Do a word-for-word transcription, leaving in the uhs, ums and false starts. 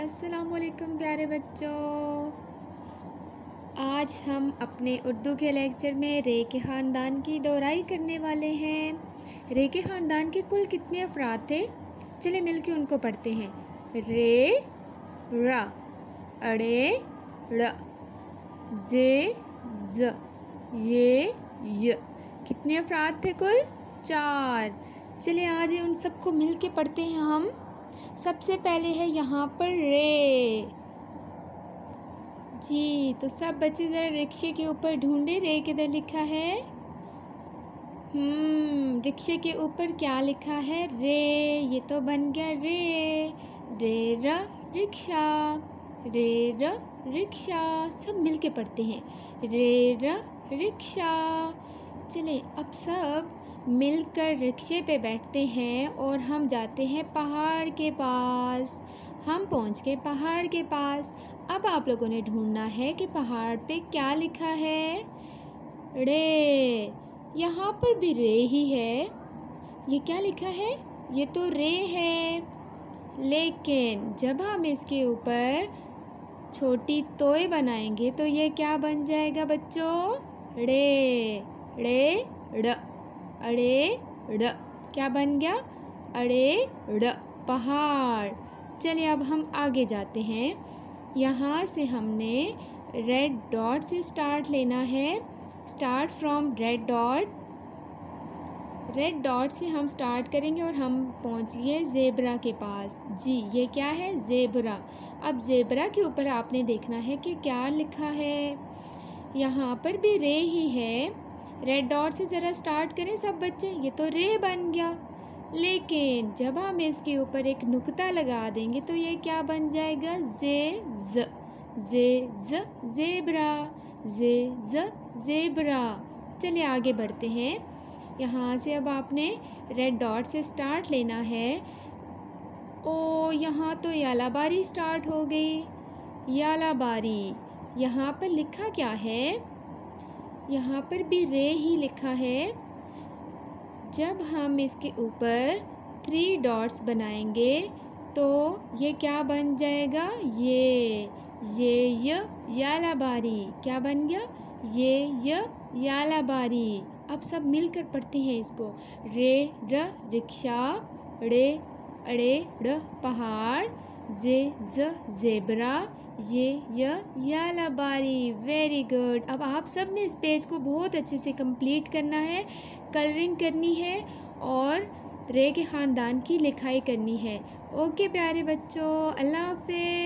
अस्सलामुअलैकुम प्यारे बच्चों। आज हम अपने उर्दू के लेक्चर में रे के ख़ानदान की दोहराई करने वाले हैं। रे के ख़ानदान के कुल कितने अफराद थे? चले मिल के उनको पढ़ते हैं। रे रा, अड़े ड़, जे ज, ये य। कितने अफराद थे कुल? चार। चले आज उन सबको मिल के पढ़ते हैं हम। सबसे पहले है यहाँ पर रे। जी, तो सब बच्चे ज़रा रिक्शे के ऊपर ढूंढे रे किधर लिखा है। हम्म रिक्शे के ऊपर क्या लिखा है? रे। ये तो बन गया रे। रे र रिक्शा, रे र रिक्शा। सब मिल के पढ़ते हैं। रे र रिक्शा। चले अब सब मिलकर रिक्शे पे बैठते हैं और हम जाते हैं पहाड़ के पास। हम पहुंच गए पहाड़ के पास। अब आप लोगों ने ढूंढना है कि पहाड़ पे क्या लिखा है। रे। यहाँ पर भी रे ही है। ये क्या लिखा है? ये तो रे है, लेकिन जब हम इसके ऊपर छोटी तोय बनाएंगे तो ये क्या बन जाएगा बच्चों? रे। रे ड़, अड़े ड़। क्या बन गया? अड़े ड़, पहाड़। चलिए अब हम आगे जाते हैं। यहाँ से हमने रेड डॉट से स्टार्ट लेना है। Start from red dot. Red dot से हम स्टार्ट करेंगे और हम पहुँचिए ज़ेबरा के पास। जी, ये क्या है? ज़ेबरा। अब ज़ेबरा के ऊपर आपने देखना है कि क्या लिखा है। यहाँ पर भी रे ही है। रेड डॉट से ज़रा स्टार्ट करें सब बच्चे। ये तो रे बन गया, लेकिन जब हम इसके ऊपर एक नुक्ता लगा देंगे तो ये क्या बन जाएगा? जे ज, जे ज ज़ेबरा, जे ज ज़ेबरा। चलिए आगे बढ़ते हैं। यहाँ से अब आपने रेड डॉट से स्टार्ट लेना है। ओ, यहाँ तो यालाबारी स्टार्ट हो गई। यालाबारी। यहाँ पर लिखा क्या है? यहाँ पर भी रे ही लिखा है। जब हम इसके ऊपर थ्री डॉट्स बनाएंगे तो ये क्या बन जाएगा? ये ये य यालाबारी। क्या बन गया? ये य यालाबारी। अब सब मिलकर पढ़ते हैं इसको। रे र रिक्शा, ड़े अड़े ड़ पहाड़, जे ज ज़ेबरा, ये य यालाबारी। Very good. अब आप सब ने इस पेज को बहुत अच्छे से कंप्लीट करना है, कलरिंग करनी है और रे के ख़ानदान की लिखाई करनी है। ओके प्यारे बच्चों, अल्लाह हाफ़िज़।